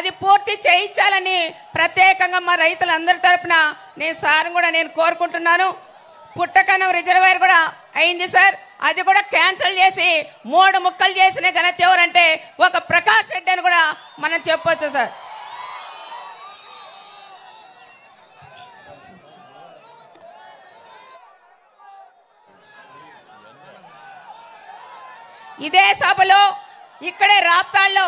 అది పూర్తి చేయించాలని ప్రత్యేకంగా మా రైతులందరి తరపున నేను సార్ కూడా నేను కోరుకుంటున్నాను. పుట్టకనం రిజర్వాయర్ కూడా అయింది సార్, అది కూడా క్యాన్సిల్ చేసి 3 ముక్కలు చేసిన ఘనత ఎవరంటే ఒక ప్రకాష్ రెడ్డి అని కూడా మనం చెప్పొచ్చు సార్. ఇదే సభలో ఇక్కడే రాప్తాల్లో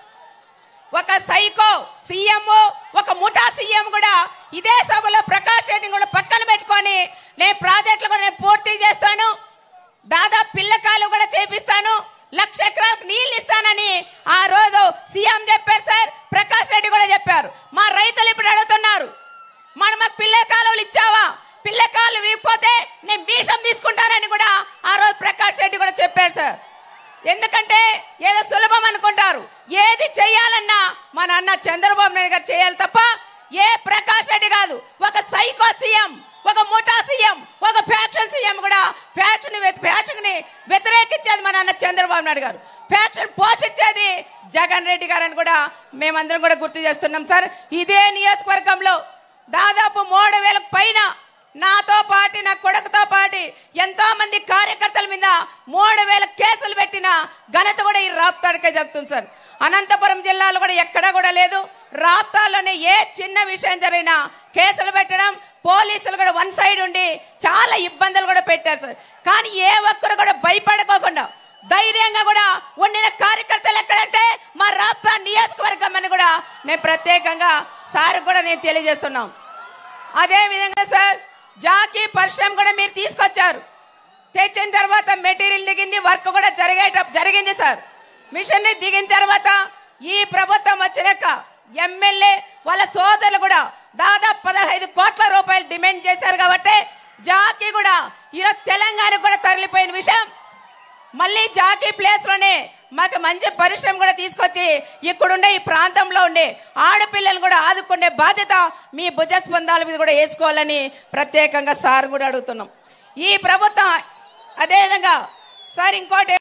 ఒక సైకో సీఎం, ఒక ముఠా సీఎం కూడా ఇదే సభలో ప్రకాష్ రెడ్డిని కూడా పక్కన పెట్టుకొని నేను ప్రాజెక్టులు కూడా నేను పూర్తి చేస్తాను, దాదాపు పిల్లకాయలు కూడా చేపిస్తాను, 1,00,000 ఎకరాలకు నీళ్ళు ఇస్తానని ఆ రోజు సీఎం చెప్పారు సార్. ప్రకాష్ రెడ్డి కూడా చెప్పారు. మా రైతులు ఇప్పుడు అడుగుతున్నారు, మాకు పిల్ల కాలువలు ఇచ్చావా, పిల్ల కాలువలు ఇవ్వకపోతే నేను భీషం తీసుకుంటానని కూడా ఆ రోజు ప్రకాష్ రెడ్డి కూడా చెప్పారు సార్. ఎందుకంటే ఏదో సులభం అనుకుంటారు, ఏది చేయాలన్నా మన అన్న చంద్రబాబు నాయుడు గారు చేయాలి తప్ప ఏ ప్రకాష్ రెడ్డి కాదు. ఒక సైకో సీఎం, ఒక ముఠా సీఎం, ఒక ఫ్యాక్షన్ సీఎం కూడా ఫ్యాక్షన్ ని వ్యతిరేకించేది మన అన్న చంద్రబాబు నాయుడు గారు, ఫ్యాక్షన్ పోషించేది జగన్ రెడ్డి గారు అని కూడా మేమందరం కూడా గుర్తు చేస్తున్నాం సార్. ఇదే నియోజకవర్గంలో దాదాపు 3,000 పైన నాతో పాటు నా కొడుకుతో పాటు ఎంతో మంది కార్యకర్తల మీద 3,000 కేసులు పెట్టిన ఘనత కూడా ఈ రాప్తాడికే జరుగుతుంది సార్. అనంతపురం జిల్లాలో కూడా ఎక్కడా కూడా లేదు. రాప్తాల్లోనే ఏ చిన్న విషయం జరిగినా కేసులు పెట్టడం, పోలీసులు కూడా వన్ సైడ్ ఉండి చాలా ఇబ్బందులు కూడా పెట్టారు సార్. కానీ ఏ ఒక్కరు కూడా భయపడకోకుండా ధైర్యంగా కూడా ఉండిన కార్యకర్తలు ఎక్కడంటే మా రాప్తాడ్ నియోజకవర్గం అని కూడా నేను ప్రత్యేకంగా సార్ కూడా నేను తెలియజేస్తున్నాం. అదే విధంగా సార్ జాకీ పరిశ్రమ కూడా మీరు తీసుకొచ్చారు. తెచ్చిన తర్వాత మెటీరియల్ దిగింది, వర్క్ కూడా జరిగింది సార్. మిషన్ దిగిన తర్వాత ఈ ప్రభుత్వం వచ్చినాక ఎమ్మెల్యే వాళ్ళ సోదరులు కూడా దాదాపు 15 కోట్ల రూపాయలు డిమాండ్ చేశారు. కాబట్టి జాకీ కూడా ఈరోజు తెలంగాణ కూడా తరలిపోయిన విషయం, మళ్ళీ జాకీ ప్లేస్ లోనే మాకు మంచి పరిశ్రమ కూడా తీసుకొచ్చి ఇక్కడుండే ఈ ప్రాంతంలో ఉండే ఆడపిల్లలు కూడా ఆదుకునే బాధ్యత మీ భుజస్పందాల మీద కూడా వేసుకోవాలని ప్రత్యేకంగా సార్ కూడా అడుగుతున్నాం. ఈ ప్రభుత్వం అదేవిధంగా సార్ ఇంకోటి